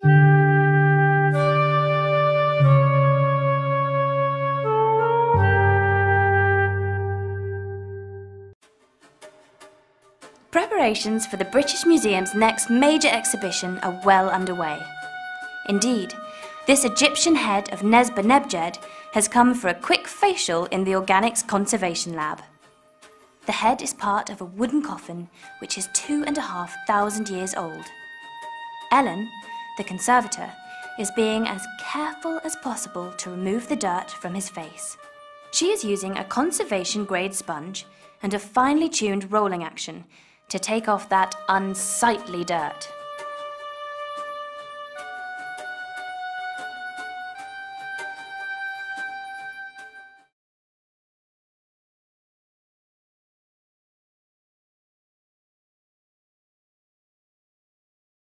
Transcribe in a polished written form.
Preparations for the British Museum's next major exhibition are well underway. Indeed, this Egyptian head of Nesba-Nebjed has come for a quick facial in the Organics Conservation Lab. The head is part of a wooden coffin which is 2,500 years old. Ellen, the conservator, is being as careful as possible to remove the dirt from his face. She is using a conservation-grade sponge and a finely tuned rolling action to take off that unsightly dirt.